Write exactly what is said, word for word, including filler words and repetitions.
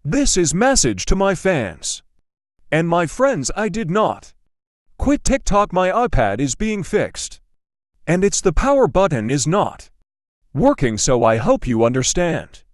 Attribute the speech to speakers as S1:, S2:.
S1: This is message to my fans. And my friends, I did not quit TikTok. My iPad is being fixed. And it's the power button is not working, so I hope you understand.